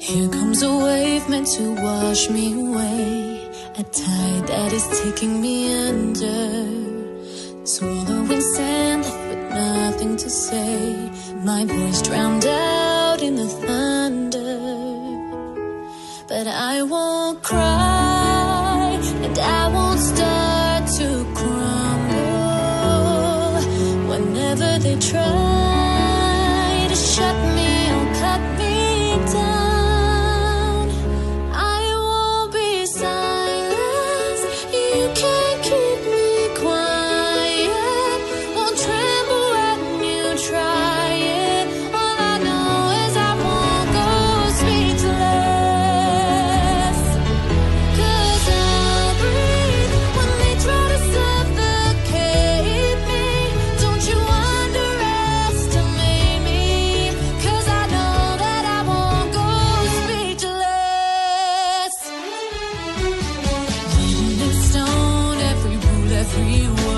Here comes a wave meant to wash me away, a tide that is taking me under, swallowing sand left with nothing to say, my voice drowned out in the thunder. But I won't cry, and I won't start to crumble. Whenever they try to shut me or cut me down, I won't be silenced. You can't keep me quiet. Won't tremble when you try it. All I know is I won't go speechless. 'Cause I'll breathe when they try to suffocate me. Don't you underestimate me, 'cause I know that I won't go speechless. Written in stone, every rule, every word.